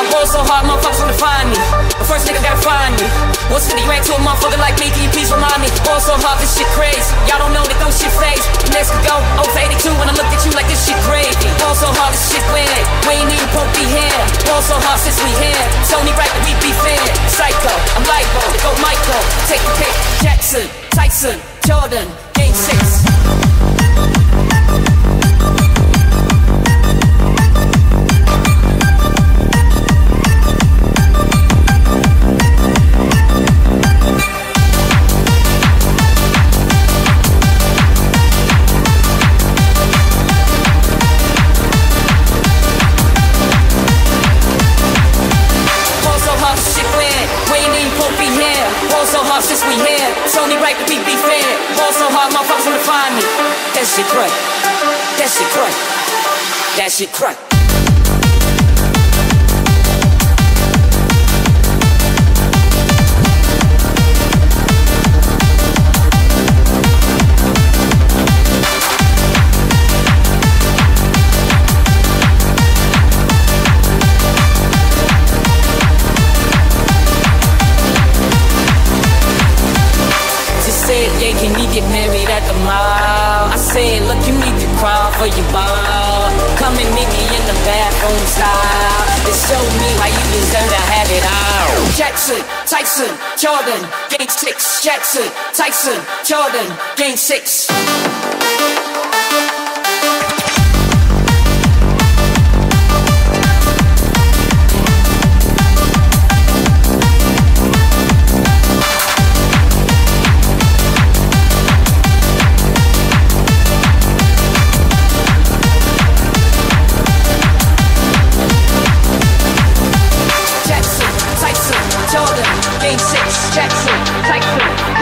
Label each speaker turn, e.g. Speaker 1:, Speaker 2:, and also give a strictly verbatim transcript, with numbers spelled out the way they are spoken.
Speaker 1: I roll so hard, motherfuckers wanna find me. But first nigga gotta find me. What's fifty grand to a motherfucker like me? Can you please remind me? Roll so hard, this shit crazy. Y'all don't know that those shit phase. Next could go oh for eighty-two when I look at you like this shit crazy. Roll so hard, this shit weird. We ain't even supposed to be here. Roll so hard since we here. It's only right that we be fair. Psycho, I'm libo, go Michael. Take the pick. Jackson, Tyson, Jordan, Game six. Since we here, it's only right that we be fair. Ball so hard, motherfuckers wanna find me. That shit crack. That shit crack. That shit crack. Yeah, can we get married at the mall? I said, look, you need to crawl for your ball. Come and meet me in the bathroom style. And show me why you deserve to have it all. Jackson, Tyson, Jordan, Game six. Jackson, Tyson, Jordan, Game six. Game six, Jackson, Tyson.